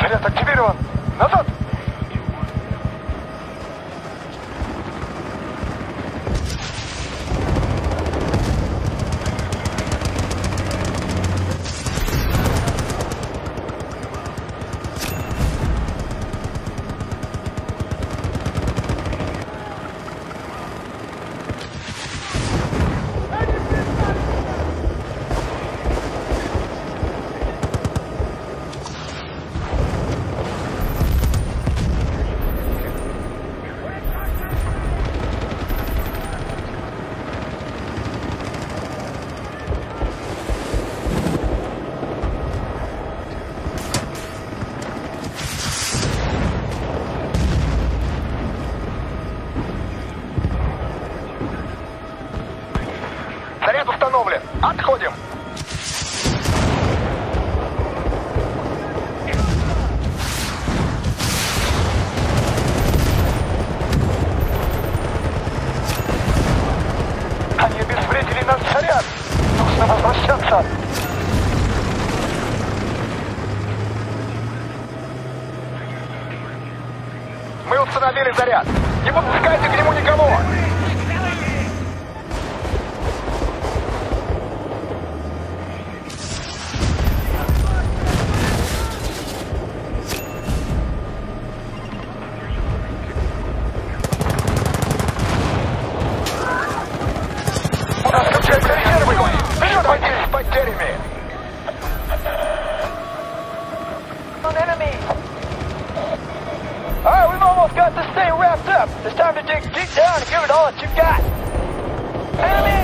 Заряд активирован. Назад! Заряд установлен. Отходим. Они обезвредили наш заряд. Нужно возвращаться. Мы установили заряд. Не подпускайте к нему никого. Alright, we've almost got this thing wrapped up. It's time to dig deep down and give it all that you've got. Enemy!